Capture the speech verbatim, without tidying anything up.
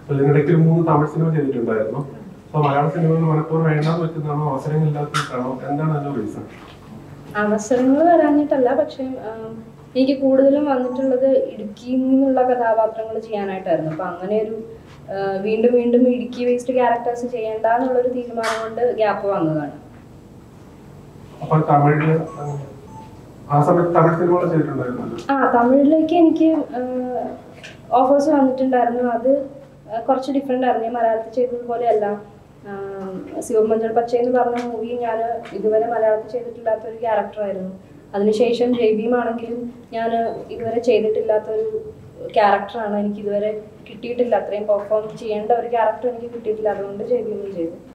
ഇതിനിടയ്ക്ക് ഒരു മൂന്ന് തമിഴ് സിനിമ ചെയ്തിട്ടുണ്ടായിരുന്നു. സോ മലയാള സിനിമകൾ മനഃപൂർവ്വം വേണ്ടാന്ന് വെക്കുന്നതാണോ അവസരങ്ങളില്ലാത്തതാണോ എന്താണ് അതിന്റെ റീസൺ? അവസരങ്ങൾ വരാഞ്ഞിട്ടല്ല, പക്ഷെ എനിക്ക് കൂടുതലും വന്നിട്ടുള്ളത് ഇടുക്കിയിൽ നിന്നുള്ള കഥാപാത്രങ്ങൾ ചെയ്യാനായിട്ടായിരുന്നു. അപ്പം അങ്ങനെ ഒരു വീണ്ടും വീണ്ടും ഇടുക്കി ബേസ്ഡ് ക്യാരക്ടേഴ്സ് ചെയ്യേണ്ട എന്നുള്ളൊരു തീരുമാനം കൊണ്ട് ഗ്യാപ്പ് വന്നതാണ്. ആ തമിഴിലേക്ക് എനിക്ക് ഓഫേഴ്സ് വന്നിട്ടുണ്ടായിരുന്നു. അത് കുറച്ച് ഡിഫറെൻ്റ് ആയിരുന്നു. ഞാൻ മലയാളത്തിൽ ചെയ്തതുപോലെയല്ല. ശിവമഞ്ചൾ പച്ച എന്ന് പറഞ്ഞ മൂവി ഞാൻ ഇതുവരെ മലയാളത്തിൽ ചെയ്തിട്ടില്ലാത്ത ഒരു ക്യാരക്ടറായിരുന്നു. അതിനുശേഷം ജയ്ഭീം ആണെങ്കിലും ഞാൻ ഇതുവരെ ചെയ്തിട്ടില്ലാത്തൊരു ക്യാരക്ടറാണ്. എനിക്ക് ഇതുവരെ കിട്ടിയിട്ടില്ല. അത്രയും പെർഫോം ചെയ്യേണ്ട ഒരു ക്യാരക്ടർ എനിക്ക് കിട്ടിയിട്ടില്ല. അതുകൊണ്ട് ജയ്ഭീം ചെയ്തു.